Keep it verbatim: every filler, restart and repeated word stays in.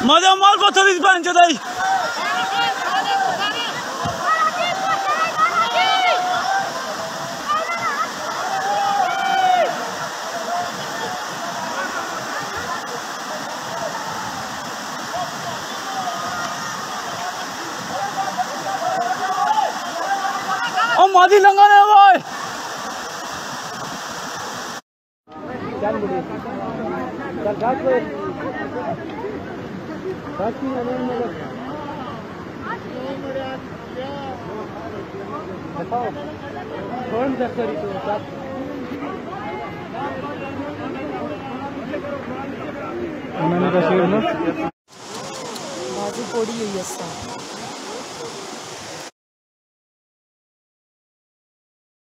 मजा माल पत्थर इस पांच दाई ओ मादी लंगा ने भाई चल बुढ़ी चल घाट पे घाट की नजर में लग बताओ कौन दस्तरी तो साथ मैंने कहा शेर ना बाजू पड़ी हुई है।